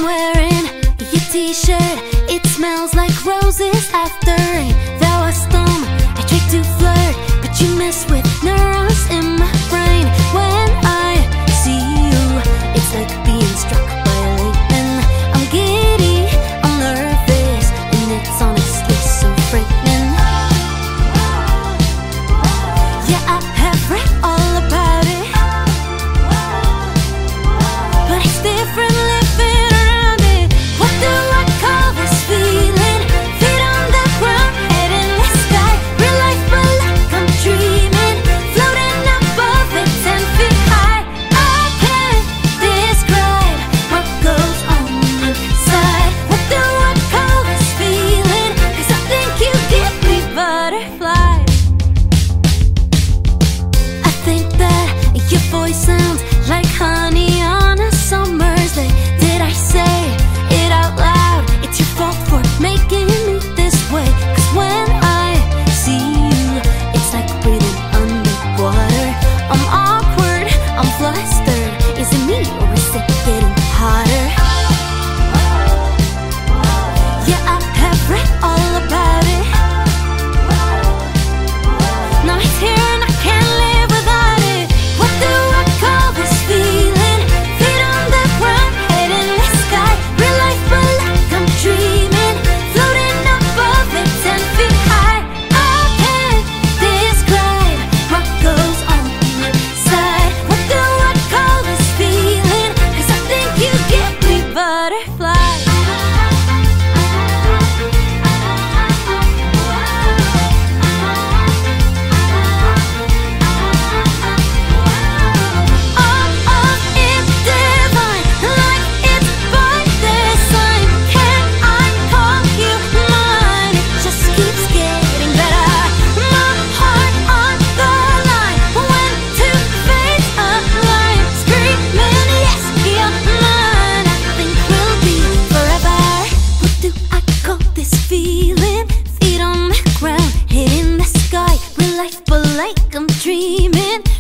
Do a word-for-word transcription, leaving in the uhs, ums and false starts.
wearing your t-shirt. It smells like roses after rain. There was storm, I tried to flirt, but you mess with neurons in my brain. When I see you, it's like being struck by lightning. I'm giddy, I'm nervous, and it's honestly so frightening. Yeah, I have read all about it, but it's different living around it. What do I call this feeling? Feet on the ground, head in the sky. Real life, but like I'm dreaming, floating above it, ten feet high. I can't describe what goes on inside. What do I call this feeling? 'Cause I think you give me butterflies. I think that your voice sounds like honey on a summer's day. Did I say it out loud? It's your fault for making me this way. 'Cause when I see you, it's like breathing underwater. I'm awkward, I'm flustered. Is it me or is it getting hotter? Yeah, I have read all about it. Now it's here and I can't live without it. What do I call this feeling? Feet on the ground, head in the sky. Real life, but like I'm dreaming, floating above it, ten feet high. I can't describe what goes on inside. What do I call this feeling? 'Cause I think you give me butterflies. All of it divine, like it's by design. Can I call you mine? It just keeps getting better. My heart on the line, when two fates align. Screaming, yes, you're mine. I think we'll be forever. What do I call this feeling? Feet on the ground, head in the sky. Real life, but like I'm dreaming,